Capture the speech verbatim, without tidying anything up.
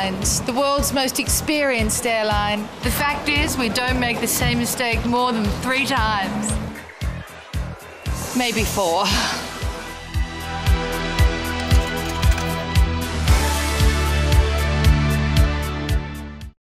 Airlines, the world's most experienced airline. The fact is, we don't make the same mistake more than three times. Maybe four.